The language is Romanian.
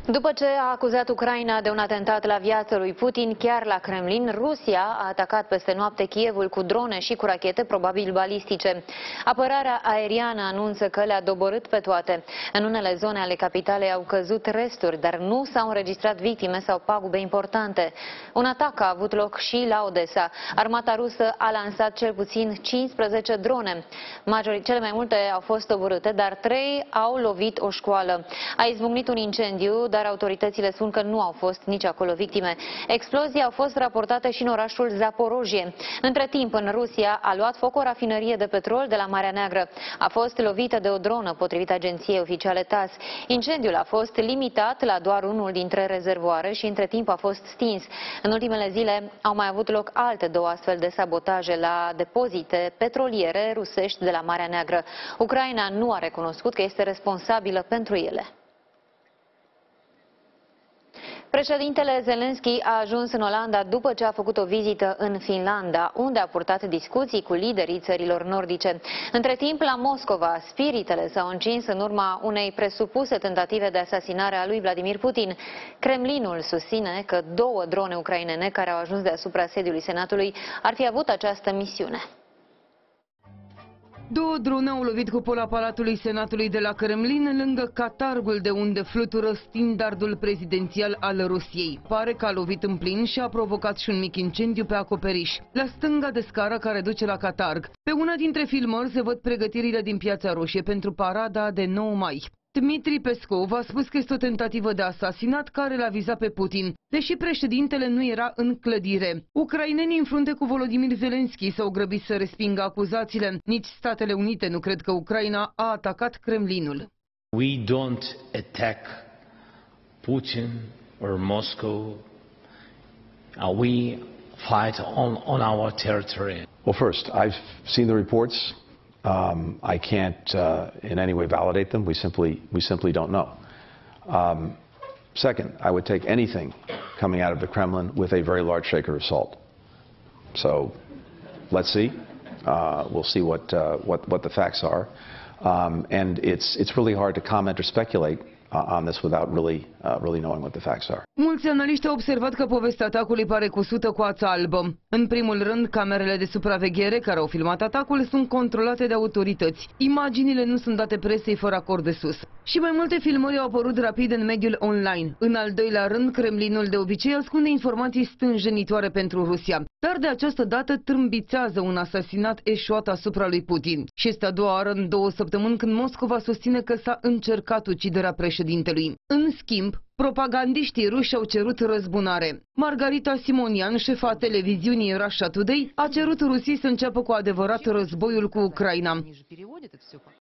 După ce a acuzat Ucraina de un atentat la viața lui Putin, chiar la Kremlin, Rusia a atacat peste noapte Kievul cu drone și cu rachete, probabil balistice. Apărarea aeriană anunță că le-a doborât pe toate. În unele zone ale capitalei au căzut resturi, dar nu s-au înregistrat victime sau pagube importante. Un atac a avut loc și la Odessa. Armata rusă a lansat cel puțin 15 drone. Cele mai multe au fost doborâte, dar 3 au lovit o școală. A izbucnit un incendiu, dar autoritățile spun că nu au fost nici acolo victime. Explozii au fost raportate și în orașul Zaporojie. Între timp, în Rusia a luat foc o rafinărie de petrol de la Marea Neagră. A fost lovită de o dronă, potrivit agenției oficiale TASS. Incendiul a fost limitat la doar unul dintre rezervoare și între timp a fost stins. În ultimele zile au mai avut loc alte 2 astfel de sabotaje la depozite petroliere rusești de la Marea Neagră. Ucraina nu a recunoscut că este responsabilă pentru ele. Președintele Zelensky a ajuns în Olanda după ce a făcut o vizită în Finlanda, unde a purtat discuții cu liderii țărilor nordice. Între timp, la Moscova, spiritele s-au încins în urma unei presupuse tentative de asasinare a lui Vladimir Putin. Kremlinul susține că 2 drone ucrainene care au ajuns deasupra sediului Senatului ar fi avut această misiune. 2 drone au lovit cupola Palatului Senatului de la Kremlin, lângă catargul de unde flutură standardul prezidențial al Rusiei. Pare că a lovit în plin și a provocat și un mic incendiu pe acoperiș, la stânga de scară care duce la catarg. Pe una dintre filmări se văd pregătirile din Piața Roșie pentru parada de 9 mai. Dmitri Peskov a spus că este o tentativă de asasinat care l-a vizat pe Putin, deși președintele nu era în clădire. Ucrainenii în frunte cu Volodymyr Zelensky s-au grăbit să respingă acuzațiile. Nici Statele Unite nu cred că Ucraina a atacat Kremlinul. We don't attack Putin or Moscow. We fight on our territory. Well, first, I've seen the reports. I can't in any way validate them. We simply don't know. Second, I would take anything coming out of the Kremlin with a very large shaker of salt. So let's see. We'll see what the facts are. And it's really hard to comment or speculate on this without really knowing what the facts are. Mulți analiști au observat că povestea atacului pare cusută cu ață albă. În primul rând, camerele de supraveghere care au filmat atacul sunt controlate de autorități. Imaginile nu sunt date presei fără acord de sus. Și mai multe filmări au apărut rapid în mediul online. În al doilea rând, Kremlinul de obicei ascunde informații stânjenitoare pentru Rusia. Dar de această dată trâmbițează un asasinat eșuat asupra lui Putin. Și este a 2-a oară în 2 săptămâni când Moscova susține că s-a încercat uciderea președintelui. În schimb, propagandiștii ruși au cerut răzbunare. Margarita Simonian, șefa televiziunii Russia Today, a cerut Rusiei să înceapă cu adevărat războiul cu Ucraina.